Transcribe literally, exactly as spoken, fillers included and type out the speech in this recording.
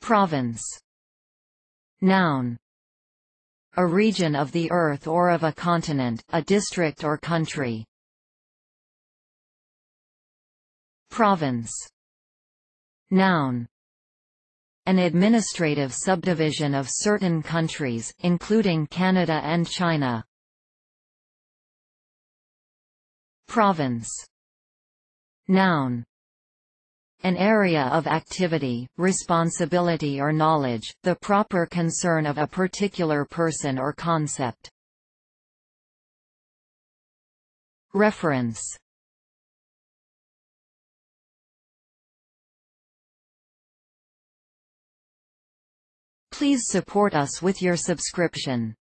Province. Noun. A region of the earth or of a continent, a district or country. Province. Noun. An administrative subdivision of certain countries, including Canada and China. Province. Noun. An area of activity, responsibility or knowledge, the proper concern of a particular person or concept. Reference. Please support us with your subscription.